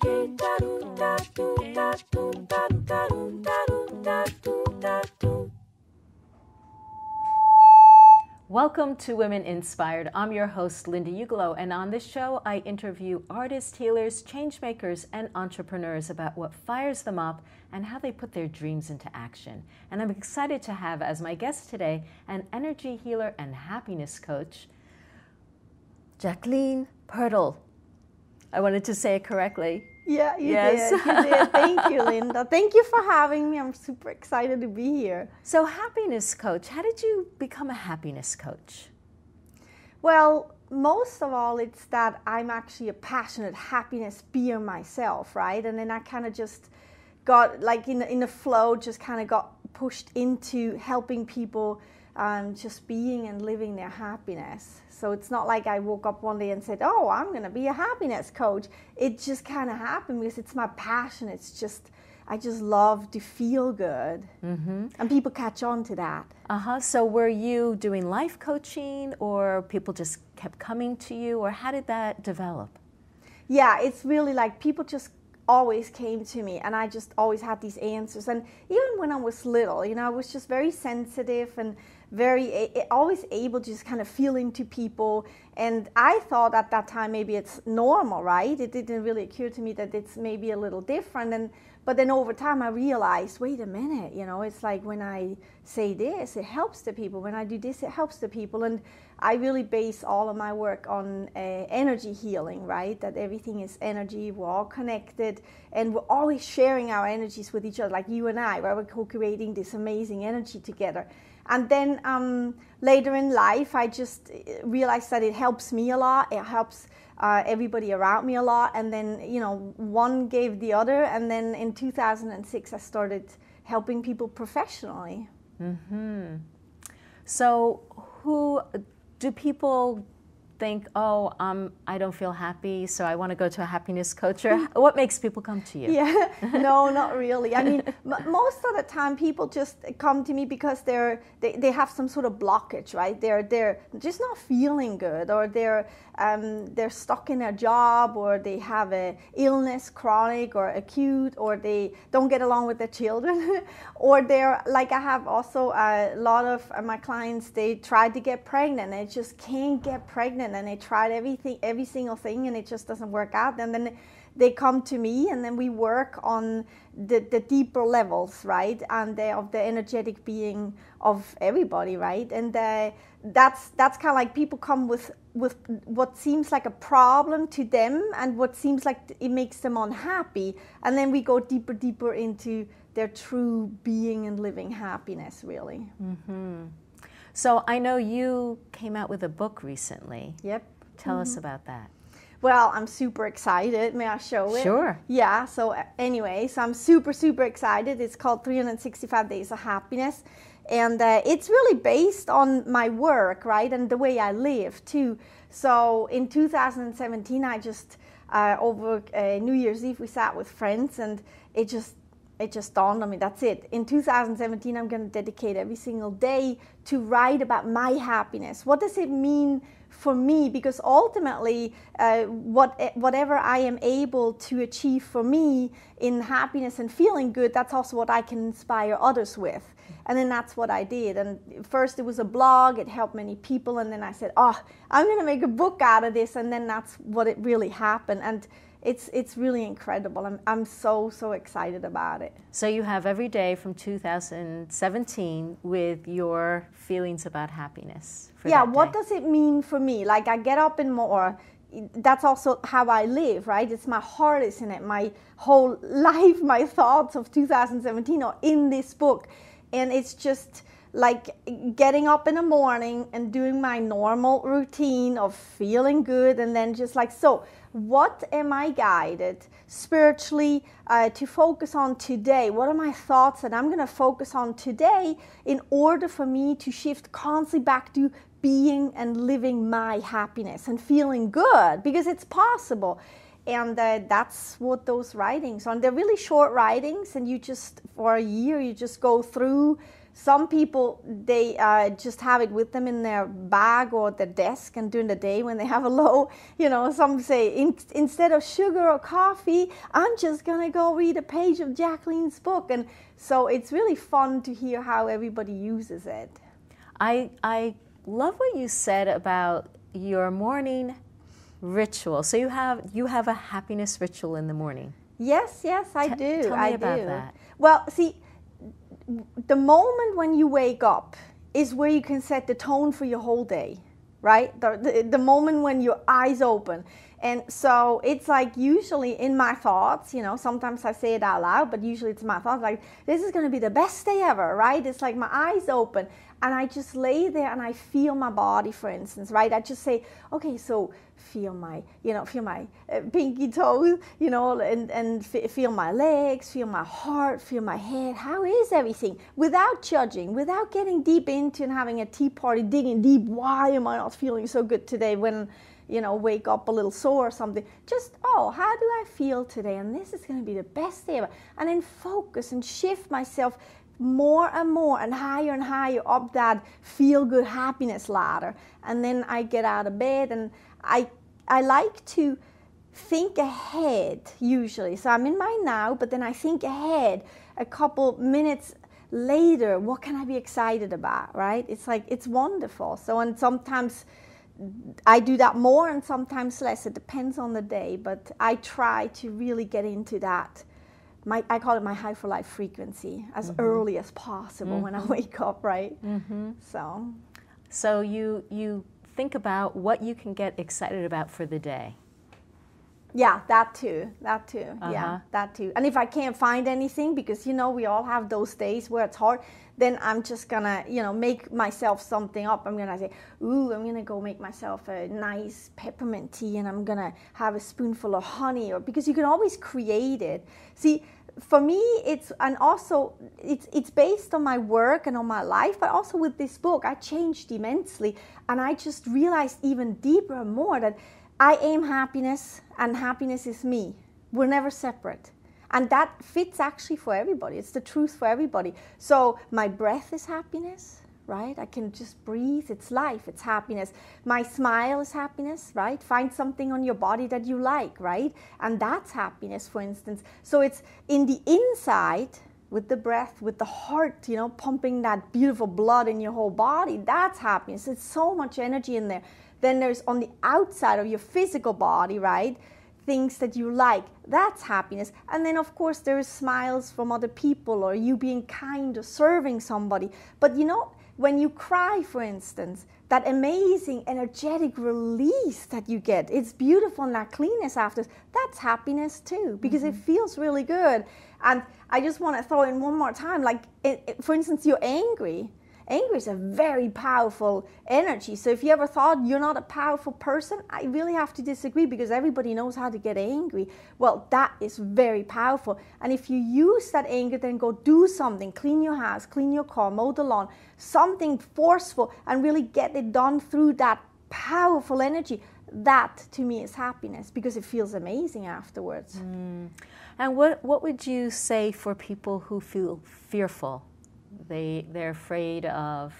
Welcome to Women Inspired. I'm your host, Linda Uglow, and on this show, I interview artists, healers, changemakers, and entrepreneurs about what fires them up and how they put their dreams into action. And I'm excited to have as my guest today an energy healer and happiness coach, Jacqueline Pirtle. I wanted to say it correctly. Yeah, you did. Thank you, Linda. Thank you for having me. I'm super excited to be here. So, happiness coach, how did you become a happiness coach? Well, most of all, it's that I'm actually a passionate happiness beer myself, right? And then I kind of just got, like in the flow, just kind of got pushed into helping people just being and living their happiness. So it's not like I woke up one day and said, oh, I'm going to be a happiness coach. It just kind of happened because it's my passion. It's just, I just love to feel good. Mm-hmm. And people catch on to that. So were you doing life coaching or people just kept coming to you, or how did that develop? Yeah, it's really like people just always came to me, and I just always had these answers. And even when I was little, you know, I was just very sensitive and very always able to just kind of feel into people. And I thought at that time maybe it's normal, right? It didn't really occur to me that it's maybe a little different. But then over time I realized, wait a minute, you know, it's like when I say this, it helps the people. When I do this, it helps the people. And I really base all of my work on energy healing, right? That everything is energy, we're all connected, and we're always sharing our energies with each other, like you and I, where we're co-creating this amazing energy together. And then later in life, I just realized that it helps me a lot. It helps everybody around me a lot. And then, you know, one gave the other. And then in 2006, I started helping people professionally. Mm-hmm. So who do people think, oh, I don't feel happy, so I want to go to a happiness coach? Or what makes people come to you? Yeah, no, not really. I mean, most of the time people just come to me because they have some sort of blockage, right? They're just not feeling good, or they're stuck in a job, or they have a illness, chronic or acute, or they don't get along with their children, or they're like, I have also a lot of my clients, they tried to get pregnant and just can't get pregnant. And they tried every single thing, and it just doesn't work out. And then they come to me, and then we work on the deeper levels, right? And of the energetic being of everybody, right? And that's kind of like people come with what seems like a problem to them, and what seems like it makes them unhappy. And then we go deeper into their true being and living happiness, really. Mm-hmm. So I know you came out with a book recently. Yep. Tell us about that. Well, I'm super excited. May I show it? Sure. Yeah, so anyway, so I'm super excited. It's called 365 Days of Happiness. And it's really based on my work, right? And the way I live, too. So in 2017, I just, over New Year's Eve, we sat with friends, and it just dawned on me, that's it. In 2017, I'm going to dedicate every single day to write about my happiness. What does it mean for me? Because ultimately, whatever I am able to achieve for me in happiness and feeling good, that's also what I can inspire others with. And then that's what I did. And first it was a blog, it helped many people. And then I said, oh, I'm going to make a book out of this. And then that's what it really happened. And it's really incredible. I'm so excited about it. So you have every day from 2017 with your feelings about happiness. Yeah, what does it mean for me? Like, I get up and more. That's also how I live, right? It's my heart is in it. My whole life, my thoughts of 2017 are in this book. And it's just like getting up in the morning and doing my normal routine of feeling good, and then just like, so what am I guided spiritually to focus on today? What are my thoughts that I'm going to focus on today in order for me to shift constantly back to being and living my happiness and feeling good? Because it's possible. And that's what those writings are. And they're really short writings, and you just, for a year, you just go through Some people, they just have it with them in their bag or their desk, and during the day when they have a low, some say, instead of sugar or coffee, I'm just going to go read a page of Jacqueline's book. And so it's really fun to hear how everybody uses it. I love what you said about your morning ritual. So you have a happiness ritual in the morning. Yes, I do. Tell me about that. Well, see, the moment when you wake up is where you can set the tone for your whole day, right? The moment when your eyes open. And so it's like usually in my thoughts, sometimes I say it out loud, but usually it's my thoughts, like, this is going to be the best day ever, right? It's like my eyes open and I just lay there and I feel my body, for instance, right? I just say, okay, so feel my pinky toes, and feel my legs, feel my heart, feel my head. How is everything? Without judging, without getting deep into and having a tea party, digging deep. Why am I not feeling so good today when, wake up a little sore or something? Just, how do I feel today? And this is going to be the best day ever. And then focus and shift myself more and more and higher up that feel-good happiness ladder. And then I get out of bed and I like to think ahead usually. So I'm in my now, but then I think ahead a couple minutes later, what can I be excited about, right? It's like, it's wonderful. So, and sometimes I do that more and sometimes less. It depends on the day, but I try to really get into that. I call it my high for life frequency as early as possible when I wake up, right? So you think about what you can get excited about for the day. Yeah, that too. Yeah, that too. And if I can't find anything, because we all have those days where it's hard, then I'm just gonna make myself something up. I'm gonna say, I'm gonna go make myself a nice peppermint tea, and I'm gonna have a spoonful of honey, or because you can always create it. See, for me, it's based on my work and on my life, but also with this book, I changed immensely, and I just realized even deeper and more that I am happiness, and happiness is me. We're never separate. And that fits actually for everybody. It's the truth for everybody. So my breath is happiness, right? I can just breathe. It's life. It's happiness. My smile is happiness, right? Find something on your body that you like, right? And that's happiness, for instance. So it's in the inside with the breath, with the heart, pumping that beautiful blood in your whole body. That's happiness. It's so much energy in there. Then there's on the outside of your physical body, right? Things that you like, that's happiness. And then of course there's smiles from other people, or you being kind or serving somebody. But when you cry, for instance, that amazing energetic release that you get, it's beautiful, and that cleanness after, that's happiness too, because it feels really good. And I just want to throw in one more time, like for instance, you're angry. Anger is a very powerful energy. So if you ever thought you're not a powerful person, I really have to disagree, because everybody knows how to get angry. Well, that is very powerful. And if you use that anger, then go do something, clean your house, clean your car, mow the lawn, something forceful, and really get it done through that powerful energy. That to me is happiness, because it feels amazing afterwards. And what would you say for people who feel fearful? They're afraid of,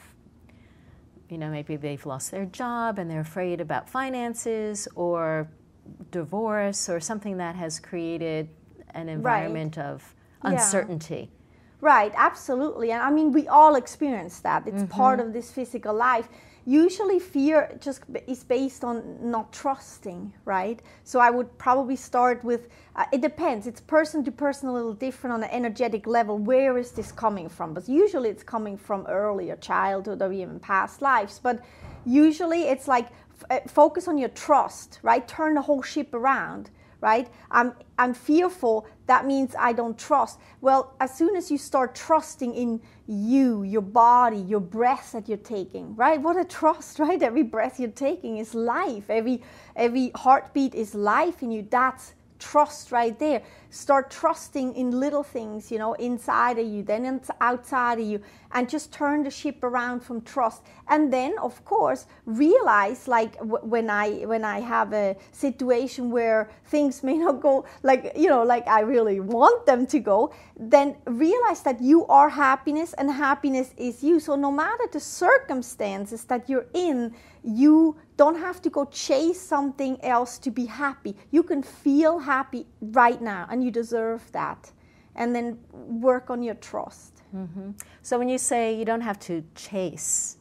maybe they've lost their job and they're afraid about finances or divorce or something that has created an environment of uncertainty. Right, absolutely. And I mean, we all experience that. It's part of this physical life. Usually fear just is based on not trusting, right? So I would probably start with, it depends. It's person to person, a little different on an energetic level. Where is this coming from? But usually it's coming from earlier childhood or even past lives. But usually it's like, focus on your trust, right? Turn the whole ship around, right? I'm fearful. That means I don't trust. Well, as soon as you start trusting in you, your body, your breath that you're taking, right? What a trust, right? Every breath you're taking is life. Every heartbeat is life in you. That's trust right there. Start trusting in little things, you know, inside of you, then outside of you, and just turn the ship around from trust. And then, of course, realize, like when I have a situation where things may not go like, you know, like I really want them to go, then realize that you are happiness and happiness is you. So no matter the circumstances that you're in, you don't have to go chase something else to be happy. You can feel happy right now, and you deserve that. And then work on your trust. Mm-hmm. So when you say you don't have to chase,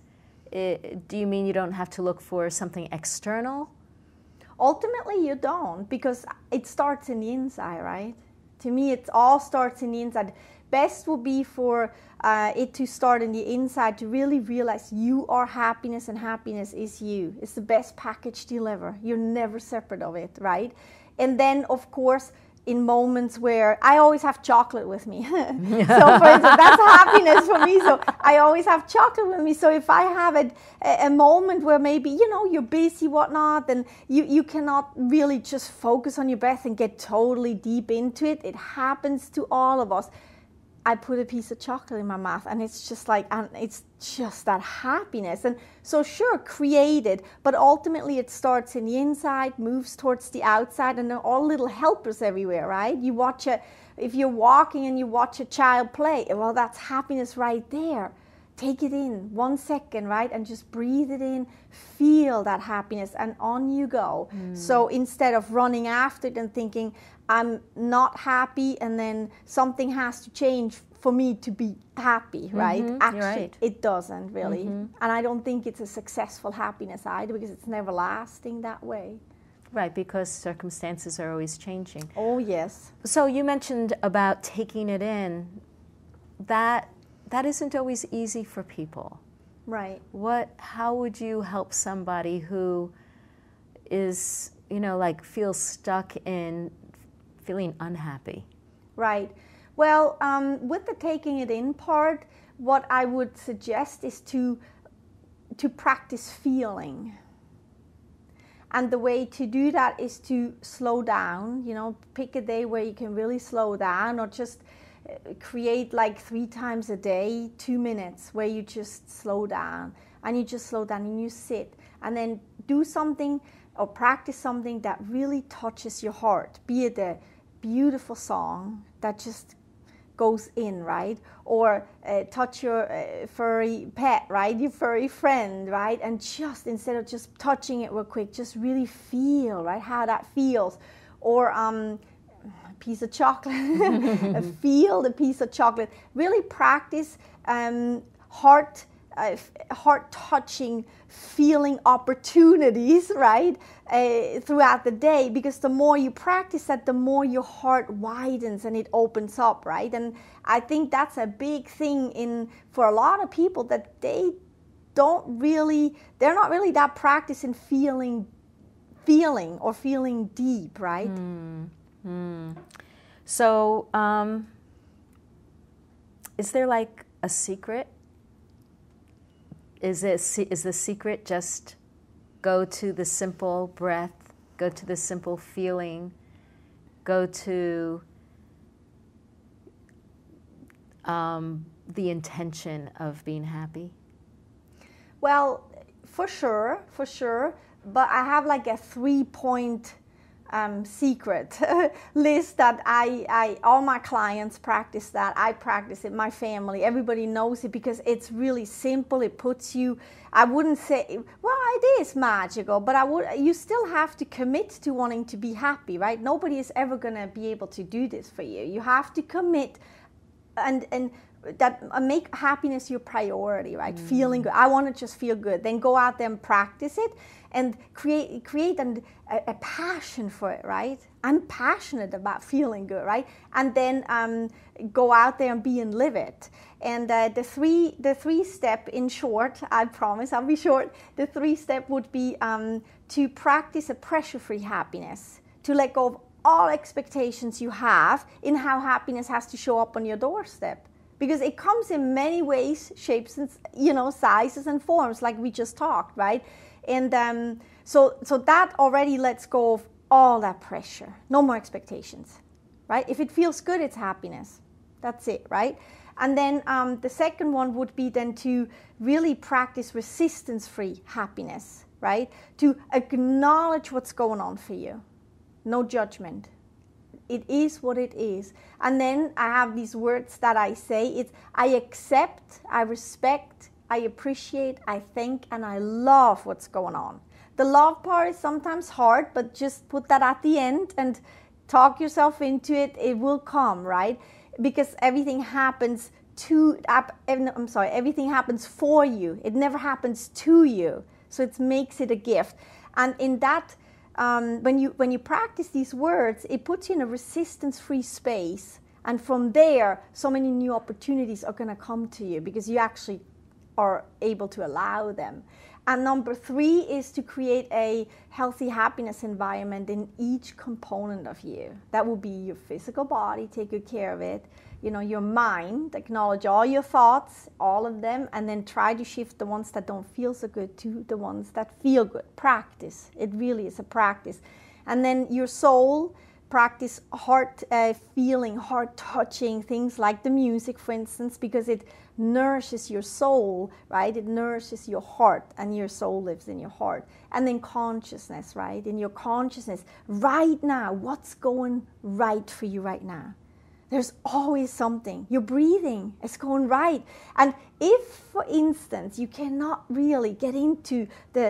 do you mean you don't have to look for something external? Ultimately, you don't, because it starts in the inside, right? To me, it all starts in the inside. Best would be for it to start in the inside, to really realize you are happiness and happiness is you. It's the best package deal ever. You're never separate of it, right? And then, of course, in moments where I always have chocolate with me. So for instance, that's happiness for me. So I always have chocolate with me. So if I have a moment where maybe, you know, you're busy, whatnot, then you cannot really just focus on your breath and get totally deep into it. It happens to all of us. I put a piece of chocolate in my mouth, and it's just like, and it's just that happiness. And so sure, create it, but ultimately it starts in the inside, moves towards the outside, and they're all little helpers everywhere, right? You watch if you're walking and you watch a child play, well, that's happiness right there. Take it in 1 second, right? And just breathe it in, feel that happiness, and on you go. So instead of running after it and thinking, I'm not happy, and then something has to change for me to be happy, right? Actually, right. It doesn't really. And I don't think it's a successful happiness either, because it's never lasting that way. Right, because circumstances are always changing. Oh, yes. So you mentioned about taking it in. That isn't always easy for people. Right. How would you help somebody who is, you know, like feels stuck in feeling unhappy? Right. Well, with the taking it in part, what I would suggest is to practice feeling. And the way to do that is to slow down, you know, pick a day where you can really slow down, or just create like 3 times a day, 2 minutes where you just slow down, and you just slow down and you sit, and then do something or practice something that really touches your heart, be it a beautiful song that just goes in, right? Or touch your furry pet, right? Your furry friend, right? And just, instead of just touching it real quick, just really feel, right, how that feels. Or a piece of chocolate, feel the piece of chocolate. Really practice heart-touching feeling opportunities, right, throughout the day, because the more you practice that, the more your heart widens and it opens up, right? And I think that's a big thing for a lot of people, that they're not really that practiced in feeling or feeling deep, right? So is there like a secret? Is the secret just go to the simple breath, go to the simple feeling, go to the intention of being happy? Well, for sure. But I have like a 3-point secret list that I all my clients practice that. I practice it, my family, everybody knows it, because it's really simple. It puts you, I wouldn't say, well, it is magical, but you still have to commit to wanting to be happy, right? Nobody is ever going to be able to do this for you. You have to commit and that make happiness your priority, right? Feeling good. I want to just feel good. Then go out there and practice it, and create a passion for it, right? I'm passionate about feeling good, right? And then go out there and live it. And the three step, in short, I promise I'll be short. The 3-step would be to practice a pressure-free happiness, to let go of all expectations you have in how happiness has to show up on your doorstep. Because it comes in many ways, shapes, and sizes and forms, like we just talked, right? And so that already lets go of all that pressure. No more expectations, right? If it feels good, it's happiness. That's it, right? And then the second one would be then to really practice resistance-free happiness, right? To acknowledge what's going on for you. No judgment. It is what it is. And then I have these words that I say. It's I accept, I respect, I appreciate, I thank, and I love what's going on. The love part is sometimes hard, but just put that at the end and talk yourself into it. It will come, right? Because everything happens everything happens for you. It never happens to you. So it makes it a gift. And in that, when you practice these words, it puts you in a resistance-free space. And from there, so many new opportunities are going to come to you because you actually are able to allow them. And number 3 is to create a healthy happiness environment in each component of you. That will be your physical body, take good care of it. Your mind, acknowledge all your thoughts, all of them, and then try to shift the ones that don't feel so good to the ones that feel good. Practice. It really is a practice. And then your soul, practice heart feeling, heart touching, things like the music, for instance, because it nourishes your soul, right? It nourishes your heart, and your soul lives in your heart. And then consciousness, right? In your consciousness, right now, what's going right for you right now? There's always something. Your breathing is going right. And if, for instance, you cannot really get into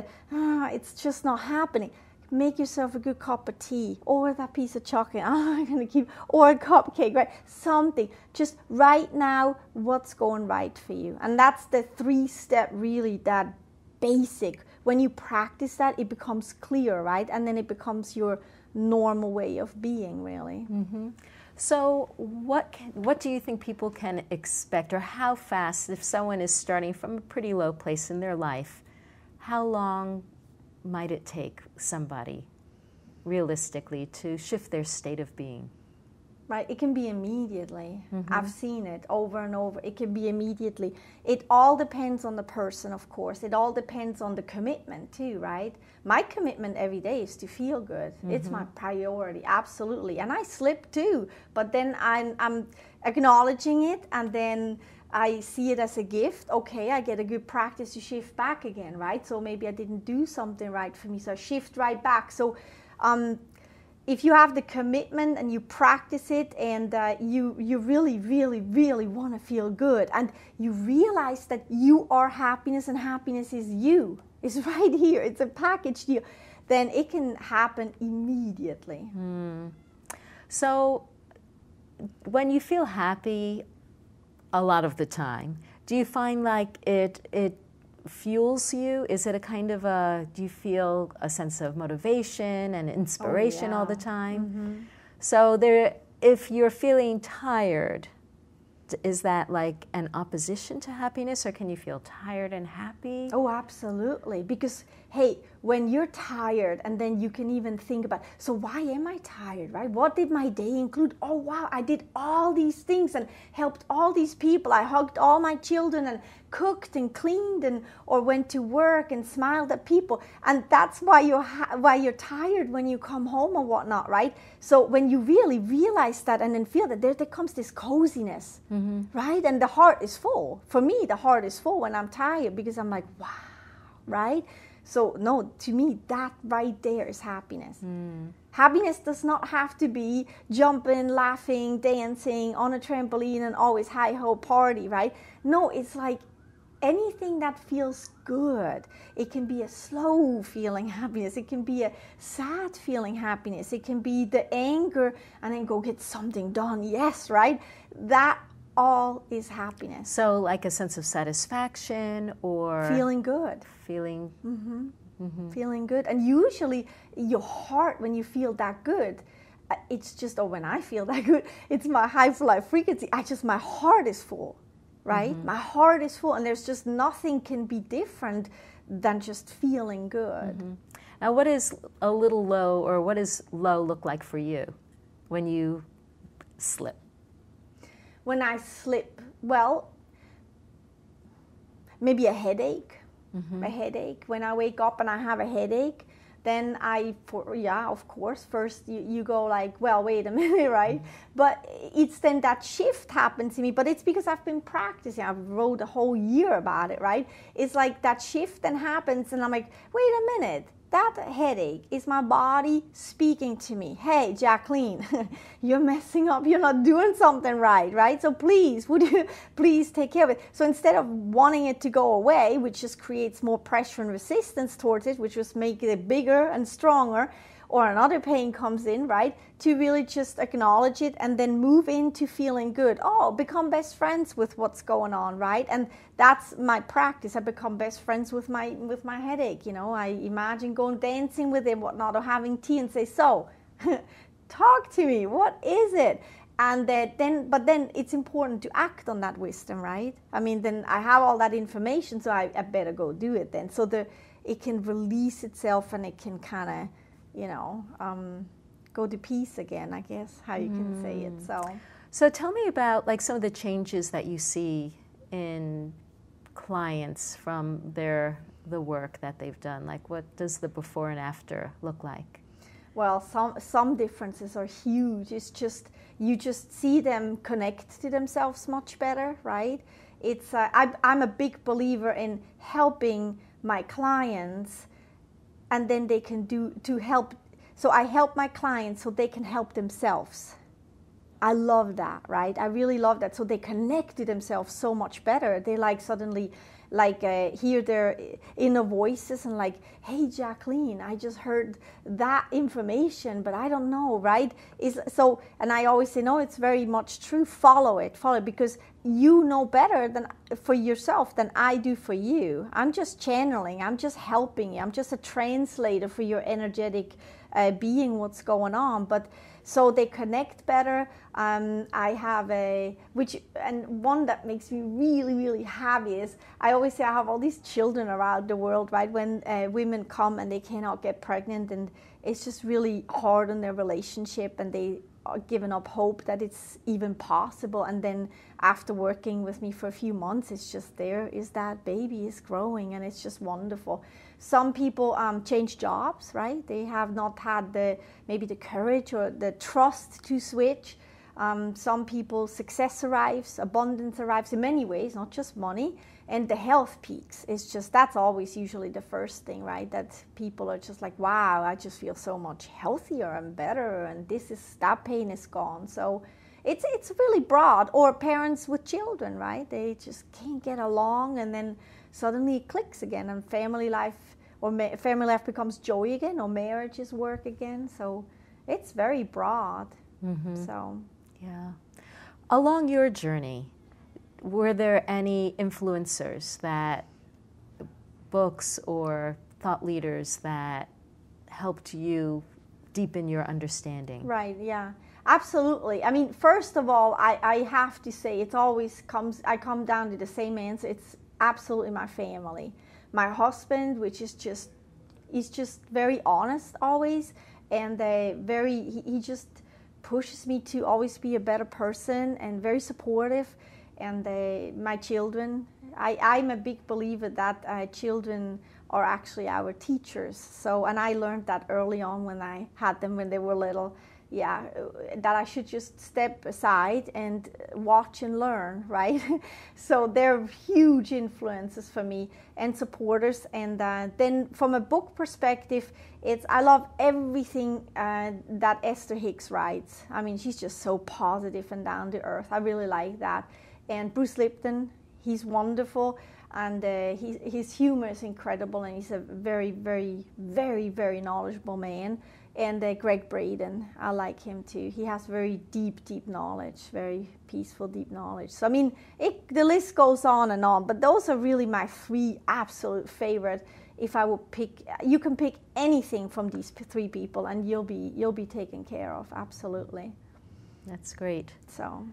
it's just not happening, make yourself a good cup of tea or that piece of chocolate. I'm going to or a cupcake, right? Something. Just right now, what's going right for you? And that's the 3-step, really, that basic. When you practice that, it becomes clear, right? And then it becomes your normal way of being, really. Mm-hmm. So what do you think people can expect, or how fast, if someone is starting from a pretty low place in their life, how long might it take somebody realistically to shift their state of being? Right, it can be immediately. Mm-hmm. I've seen it over and over. It can be immediately. It all depends on the person, of course. It all depends on the commitment too, right? My commitment every day is to feel good. Mm-hmm. It's my priority, absolutely. And I slip too, but then I'm acknowledging it, and then I see it as a gift. Okay, I get a good practice to shift back again, right? So maybe I didn't do something right for me, so I shift right back. So if you have the commitment and you practice it, and you really, really, really want to feel good, and you realize that you are happiness and happiness is you, it's right here, it's a package deal, then it can happen immediately. So when you feel happy a lot of the time, do you find like it fuels you? Is it a kind of do you feel a sense of motivation and inspiration all the time? Mm-hmm. So if you're feeling tired, is that like an opposition to happiness, or can you feel tired and happy? Oh, absolutely. Because, hey, when you're tired, and then you can even think about, so why am I tired, right? What did my day include? Oh, wow, I did all these things and helped all these people. I hugged all my children and cooked and cleaned or went to work and smiled at people. And that's why you're tired when you come home or whatnot, right? So when you really realize that and then feel that, there comes this coziness, mm-hmm. right? And the heart is full. For me, the heart is full when I'm tired, because I'm like, wow, right? So no, to me, that right there is happiness. Happiness does not have to be jumping, laughing, dancing on a trampoline and always hi-ho party, right? No, it's like anything that feels good. It can be a slow feeling happiness. It can be a sad feeling happiness. It can be the anger and then go get something done. Yes, right? That all is happiness. So like a sense of satisfaction, or feeling good. Feeling Feeling good. And usually your heart, when you feel that good, it's just, when I feel that good, it's my high flight frequency. My heart is full, right? Mm-hmm. My heart is full, and there's just nothing can be different than just feeling good. Mm-hmm. Now, what is a little low, or what does low look like for you when you slip? When I slip, well, maybe a headache. Mm-hmm. A headache. When I wake up and I have a headache, then of course, first you go like, well, wait a minute, right? But it's then that shift happened to me, but it's because I've been practicing. I've wrote a whole year about it, right? It's like that shift then happens, and I'm like, wait a minute. That headache is my body speaking to me. Hey, Jacqueline, you're messing up. You're not doing something right? So please, would you please take care of it? So instead of wanting it to go away, which just creates more pressure and resistance towards it, which just makes it bigger and stronger, or another pain comes in, right? To really just acknowledge it and then move into feeling good. Oh, become best friends with what's going on, right? And that's my practice. I become best friends with my headache. You know, I imagine going dancing with it, whatnot, or having tea and say, so, talk to me. What is it? And but then it's important to act on that wisdom, right? I mean, then I have all that information, so I better go do it then. So it can release itself, and it can kind of, go to peace again, I guess, how you can say it. So tell me about like some of the changes that you see in clients from the work that they've done. Like, what does the before and after look like? Well, some differences are huge. It's just, you just see them connect to themselves much better, right? It's I'm a big believer in helping my clients, and then they can help. So I help my clients so they can help themselves. I love that, right? I really love that. So they connect to themselves so much better. They like suddenly hear their inner voices and like, hey, Jacqueline, I just heard that information, but I don't know, right? And I always say, no, it's very much true. Follow it, because you know better for yourself than I do for you. I'm just channeling. I'm just helping you. I'm just a translator for your energetic being, what's going on. But so they connect better. I have one that makes me really, really happy is, I always say I have all these children around the world, right? When women come and they cannot get pregnant, and it's just really hard on their relationship, and they are giving up hope that it's even possible. And then after working with me for a few months, it's just that baby is growing, and it's just wonderful. Some people change jobs, right? They have not had maybe the courage or the trust to switch. Some people, success arrives, abundance arrives in many ways, not just money, and the health peaks. That's always usually the first thing, right? That people are just like, wow, I just feel so much healthier and better, and that pain is gone. So it's really broad. Or parents with children, right? They just can't get along, and then suddenly it clicks again, and family life becomes joy again, or marriages work again. So it's very broad. Mm-hmm. So yeah. Along your journey, were there any influencers, books or thought leaders that helped you deepen your understanding? Right, yeah, absolutely. I mean, first of all, I have to say, I come down to the same answer. It's absolutely my family. My husband, he's just very honest always, and he just pushes me to always be a better person, and very supportive. And my children, I'm a big believer that children are actually our teachers. So, and I learned that early on when I had them when they were little. Yeah, that I should just step aside and watch and learn, right? So they're huge influences for me and supporters. And then from a book perspective, I love everything that Esther Hicks writes. I mean, she's just so positive and down to earth. I really like that. And Bruce Lipton, he's wonderful. And his humor is incredible, and he's a very, very, very, very knowledgeable man. And Greg Braden, I like him too. He has very deep, deep knowledge, very peaceful, deep knowledge. So I mean, the list goes on and on, but those are really my 3 absolute favorite. If I would pick, you can pick anything from these 3 people, and you'll be taken care of. Absolutely. That's great. So.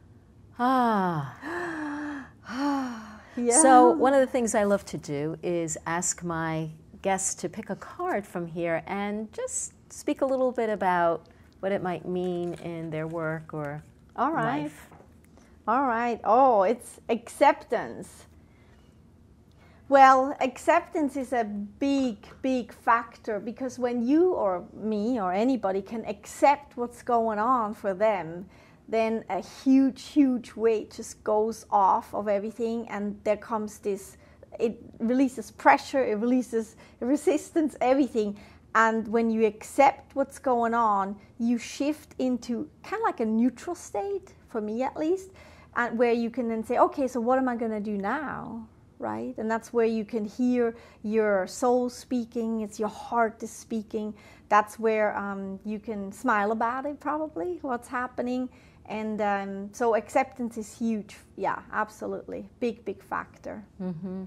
Yeah. So one of the things I love to do is ask my guests to pick a card from here and just speak a little bit about what it might mean in their work or life. All right. Oh, it's acceptance. Well, acceptance is a big, big factor, because when you or me or anybody can accept what's going on for them, then a huge, huge weight just goes off of everything, and there comes this, it releases pressure, it releases resistance, everything. And when you accept what's going on, you shift into kind of like a neutral state, for me at least, and where you can then say, okay, so what am I going to do now? Right? And that's where you can hear your soul speaking, it's your heart is speaking. That's where you can smile about it, probably, what's happening. And so acceptance is huge. Yeah, absolutely. Big, big factor. Mm-hmm.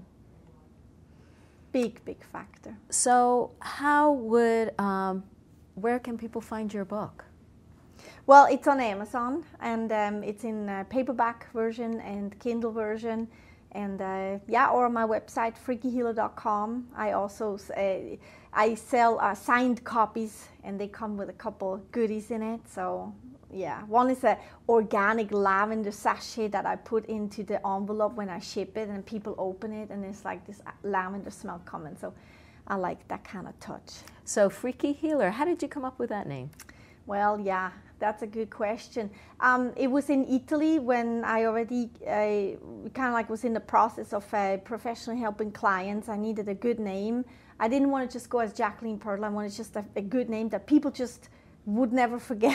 Big, big factor. So how would, where can people find your book? Well, it's on Amazon, and it's in paperback version and Kindle version. And or on my website, freakyhealer.com. I also I sell signed copies, and they come with a couple goodies in it. So yeah, one is a organic lavender sachet that I put into the envelope when I ship it, and people open it, and it's like this lavender smell coming. So I like that kind of touch. So Freaky Healer, how did you come up with that name? Well, yeah, that's a good question. It was in Italy when I already kind of like was in the process of professionally helping clients. I needed a good name. I didn't want to just go as Jacqueline Perla. I wanted just a good name that people just would never forget.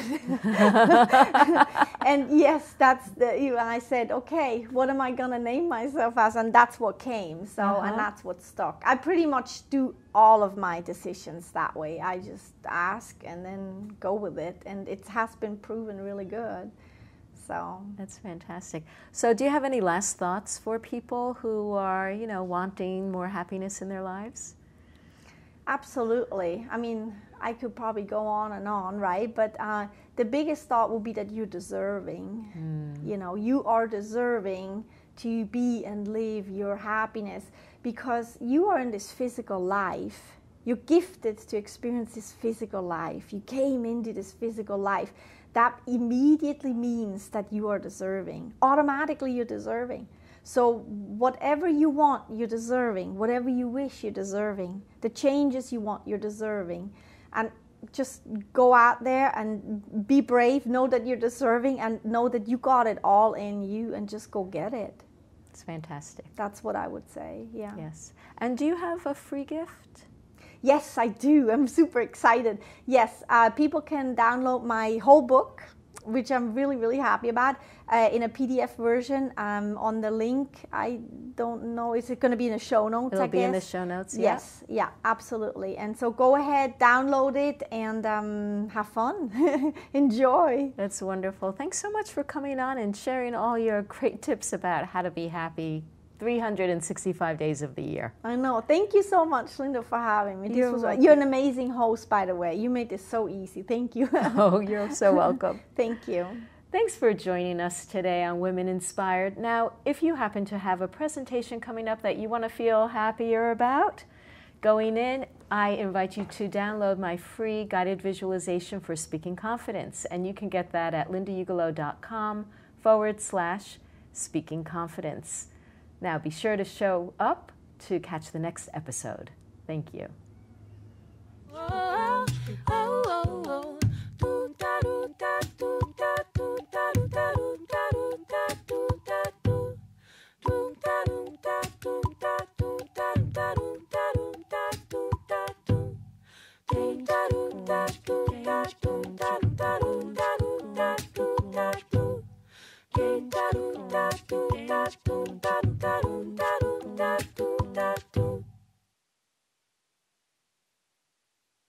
And yes, that's and I said, okay, what am I gonna name myself as? And that's what came. So and that's what stuck. I pretty much do all of my decisions that way. I just ask and then go with it, and it has been proven really good. So that's fantastic. So do you have any last thoughts for people who are, you know, wanting more happiness in their lives? Absolutely. I mean, I could probably go on and on, right? But the biggest thought would be that you're deserving. You know, you are deserving to be and live your happiness, because you are in this physical life. You're gifted to experience this physical life. You came into this physical life. That immediately means that you are deserving. Automatically, you're deserving. So whatever you want, you're deserving. Whatever you wish, you're deserving. The changes you want, you're deserving. And just go out there and be brave. Know that you're deserving, and know that you got it all in you, and just go get it. It's fantastic. That's what I would say, yeah. Yes. And do you have a free gift? Yes, I do. I'm super excited. Yes, people can download my whole book, which I'm really, really happy about, in a PDF version on the link. I don't know, is it going to be in the show notes, It'll be in the show notes, yeah. Yes, yeah, absolutely. And so go ahead, download it, and have fun. Enjoy. That's wonderful. Thanks so much for coming on and sharing all your great tips about how to be happy 365 days of the year. I know. Thank you so much, Linda, for having me. You're an amazing host, by the way. You made this so easy. Thank you. Oh, you're so welcome. Thank you. Thanks for joining us today on Women Inspired. Now, if you happen to have a presentation coming up that you want to feel happier about, going in, I invite you to download my free guided visualization for speaking confidence. And you can get that at lindayugalo.com/speaking confidence. Now, be sure to show up to catch the next episode. Thank you. Ding, da, doo, da, doo.